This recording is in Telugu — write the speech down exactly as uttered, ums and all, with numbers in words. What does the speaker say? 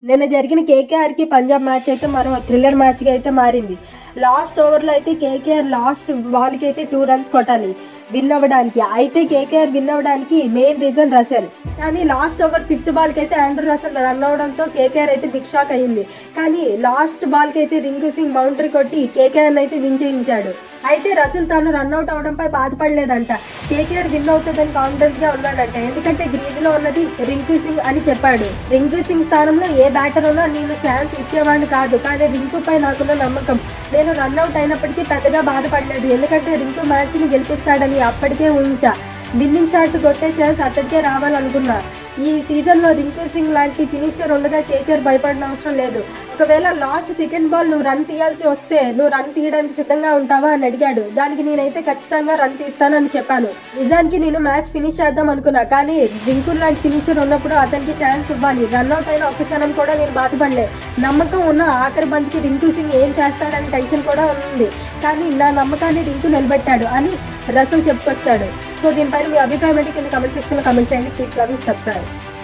నిన్న జరిగిన కేకేఆర్కి పంజాబ్ మ్యాచ్ అయితే మరో థ్రిల్లర్ మ్యాచ్గా అయితే మారింది. లాస్ట్ ఓవర్లో అయితే కేకేఆర్ లాస్ట్ బాల్కి అయితే టూ రన్స్ కొట్టాలి విన్ అవ్వడానికి. అయితే కేకేఆర్ విన్ అవ్వడానికి మెయిన్ రీజన్ రసెల్. కానీ లాస్ట్ ఓవర్ ఫిఫ్త్ బాల్కి అయితే ఆండ్రూ రసెల్ రన్ అవడంతో కేకేఆర్ అయితే బిగ్ షాక్ అయ్యింది. కానీ లాస్ట్ బాల్కి అయితే రింకు సింగ్ బౌండరీ కొట్టి కేకేఆర్ అయితే విన్ చేయించాడు. అయితే రసెల్ తాను రన్అట్ అవడంపై బాధపడలేదంట. కేకేఆర్ విన్ అవుతుందని కాన్ఫిడెన్స్ గా ఉన్నాడంట. ఎందుకంటే గ్రీజ్ లో ఉన్నది రింకు సింగ్ అని చెప్పాడు. రింకు సింగ్ స్థానంలో ఏ బ్యాటర్ ఉన్నా నేను ఛాన్స్ ఇచ్చేవాడిని కాదు, కానీ రింకు పై నాకున్న నమ్మకం. నేను రన్అట్ అయినప్పటికీ పెద్దగా బాధపడలేదు, ఎందుకంటే రింకు మ్యాచ్ ని గెలిపిస్తాడని అప్పటికే ఊహించా. విన్నింగ్ షాట్ కొట్టే ఛాన్స్ అతడికే రావాలనుకున్నా. ఈ సీజన్లో రింకు సింగ్ లాంటి ఫినిషర్ ఉండగా కేకేఆర్ భయపడిన అవసరం లేదు. ఒకవేళ లాస్ట్ సెకండ్ బాల్ నువ్వు రన్ తీయాల్సి వస్తే నువ్వు రన్ తీయడానికి సిద్ధంగా ఉంటావా అని అడిగాడు. దానికి నేనైతే ఖచ్చితంగా రన్ తీస్తానని చెప్పాను. నిజానికి నేను మ్యాచ్ ఫినిష్ చేద్దాం అనుకున్నా, కానీ రింకు లాంటి ఫినిషర్ ఉన్నప్పుడు అతనికి ఛాన్స్ ఇవ్వాలి. రన్అట్ అయిన ఒక్క క్షణం కూడా నేను బాధపడలే. నమ్మకం ఉన్న ఆఖరి బంతికి రింకు సింగ్ ఏం చేస్తాడని టెన్షన్ కూడా ఉంది, కానీ నా నమ్మకాన్ని రింకు నిలబెట్టాడు అని రసెల్ చెప్పుకొచ్చాడు. సో దీనిపైన మీ అభిప్రాయం ఏంటి కింద కామెంట్ సెక్షన్లో కామెంట్ చేయండి. Keep loving, subscribe.